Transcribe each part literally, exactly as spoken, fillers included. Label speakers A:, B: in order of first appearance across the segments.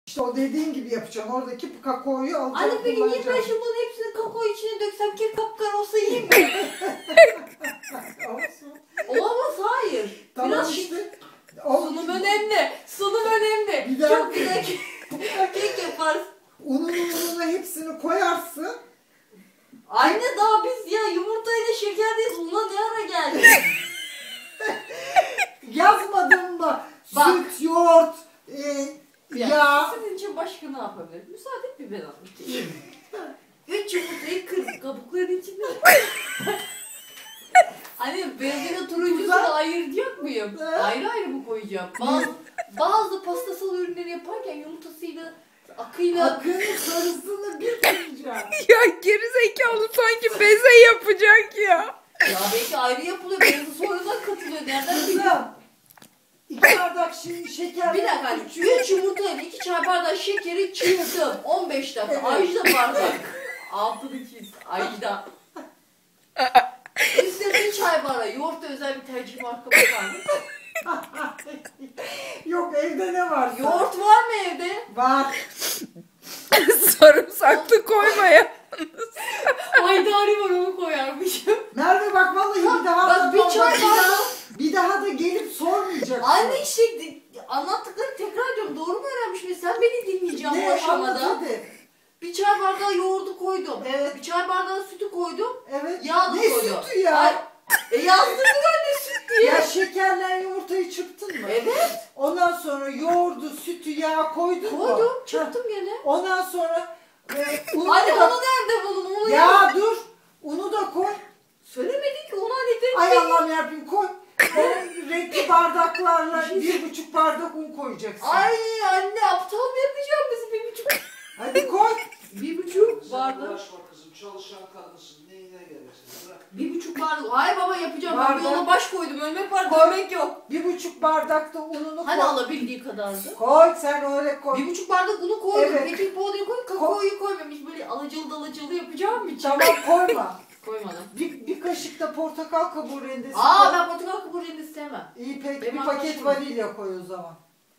A: İşte o dediğin gibi yapacaksın. Oradaki kakaoyu alacaksın.
B: Anne peki niye ben şimdi bunun hepsini kakao içine döksem kek kapkar olsa yiyeyim mi?
A: Olsun.
B: Olamaz, hayır.
A: Tamam
B: Biraz
A: işte. O,
B: sunum önemli. Sunum önemli.
A: Bir daha-
B: Çok güzel kek, kek yaparız.
A: ununu ununu hepsini koyarsın.
B: Anne daha biz ya yumurtayla şekerdeyiz. Una ne ara geldi?
A: Yazmadın mı?
B: Bak.
A: Süt, yoğurt, e,
B: Ya,
A: yağ.
B: sizin için başka ne yapabilirim? Müsaade et bir ben anlatayım. Üç yumurtayı kırdık kabukların içinde. Hani beyazıyla turuncusunu
A: Güzel.
B: ayırt yok muyum?
A: He.
B: Ayrı ayrı mı koyacağım? Bazı, bazı pastasal ürünleri yaparken yumurtasıyla, akıyla...
A: Akını sarısını bir koyacaksın.
C: Ya gerizekalı sanki beze yapacak ya.
B: Ya belki ayrı yapılıyor. Beyazı sonradan katılıyor. Nereden bileyim?
A: Kızım. İki bardak şimdi şeker.
B: Bir dakika hani üç yumurtayla iki çay bardağı şekeri çırptım. on beş dakika.
A: Evet.
B: Ajda bardak. Altını çiz. Ajda. Üstüne bir çay bardağı. Yoğurtta özel bir tercih markamız var mı?
A: Yok evde ne var?
B: Yoğurt var mı evde?
A: Var.
C: Sarımsaklı koyma ya.
B: Haydari var, onu koyarmışım.
A: Merve bak vallahi bir daha
B: Bak
A: da
B: bir çay
A: bir daha,
B: bardağı.
A: bir daha da gelip sormayacaksın.
B: Anne işte anlattıklarını tekrar ediyorum. Doğru mu öğrenmişim? Sen beni dinleyeceğim bu
A: Ne
B: aşamada.
A: anlat hadi.
B: Bir çay bardağı yoğurdu koydum.
A: Evet.
B: Bir çay bardağı sütü koydum.
A: Evet.
B: Yağ da
A: Ne
B: koydum.
A: sütü ya?
B: Ay, e yazdın mı anne süt diye?
A: Ya şekerle yumurtayı çırptın mı?
B: Evet.
A: Ondan sonra yoğurdu, sütü, yağ koydun mu?
B: Koydum.
A: Ha.
B: Çırptım gene.
A: Ondan sonra e, unu
B: Anne
A: da...
B: onu nerede buldun? Onu
A: Ya
B: ya.
A: dur. Unu da koy.
B: Söylemedin ki onu hani de.
A: Ay Allah'ım yarabbim koy. O renkli bardaklarla bir buçuk bardak un koyacaksın.
B: Ay anne aptal mı yapacağım biz bir buçuk.
A: Hadi koy.
B: Bir buçuk
D: Sen
B: bardak.
D: uğraşma kızım, çalışan kadınsın, neyine gelirsin, bırak.
B: Bir buçuk bardak. Hayır baba yapacağım. Ben bir
A: Bardak.
B: yola baş koydum. Ölmek var,
A: Koy.
B: dönmek yok.
A: Bir buçuk bardak da ununu
B: Hani
A: koy.
B: alabildiği kadardı.
A: Koy sen öyle koy.
B: Bir buçuk bardak unu koydum.
A: Evet.
B: Baking powder'ı koy. Kakaoyu koymamış. Böyle alacalı dalacalı yapacağım mı?
A: Tamam koyma.
B: Koymadım.
A: Bir, bir kaşık da portakal kabuğu rendesi
B: Aa
A: koy.
B: ben portakal kabuğu rendesi sevmem.
A: İyi peki
B: Benim
A: bir paket
B: arkadaşım-
A: vanilya koy o zaman.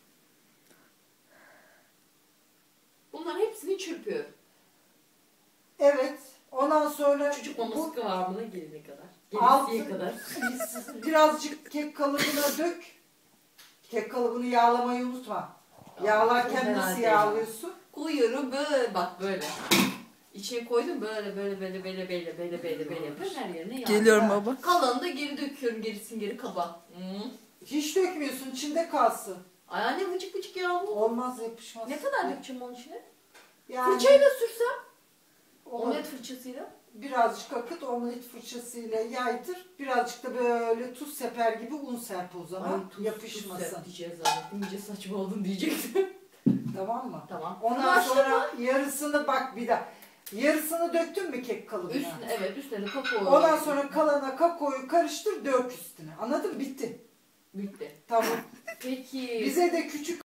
B: Bunların hepsini çırpıyorum.
A: Evet. Ondan sonra
B: Çocuk
A: bu
B: maması kıvamına gelene kadar.
A: Altı-
B: Gelesiye kadar.
A: birazcık kek kalıbına dök. Kek kalıbını yağlamayı unutma. Yağlarken
B: Herhalde
A: nasıl
B: ya.
A: yağlıyorsun?
B: Koyuyorum böyle bak böyle. İçine koydum böyle böyle böyle böyle böyle böyle böyle böyle yapıyorum her yerine yağ.
C: Geliyorum baba.
B: Kalanını da geri döküyorum gerisin geri kaba. Hmm.
A: Hiç dökmüyorsun, içinde kalsın.
B: Ay anne vıcık vıcık yağlı.
A: Olmaz yapışmaz.
B: Ne kadar dökeceğim onun içine?
A: Yani
B: Fırçayla sürsem.
A: onu
B: Omlet fırçasıyla.
A: birazcık akıt, omlet fırçasıyla yaydır. Birazcık da böyle tuz seper gibi un serp o zaman.
B: Ay tuz,
A: yapışmasın.
B: tuz diyeceğiz zannettim. İyice saçma oldun diyecektim.
A: Tamam mı?
B: Tamam.
A: Ondan
B: Başla
A: sonra
B: mı?
A: yarısını bak bir daha. Yarısını döktün mü kek kalıbına?
B: Üstüne evet üstüne de kakao.
A: Ondan sonra kalana kakaoyu karıştır, dök üstüne. Anladın mı? Bitti.
B: bitti.
A: Tamam.
B: Peki.
A: Bize de küçük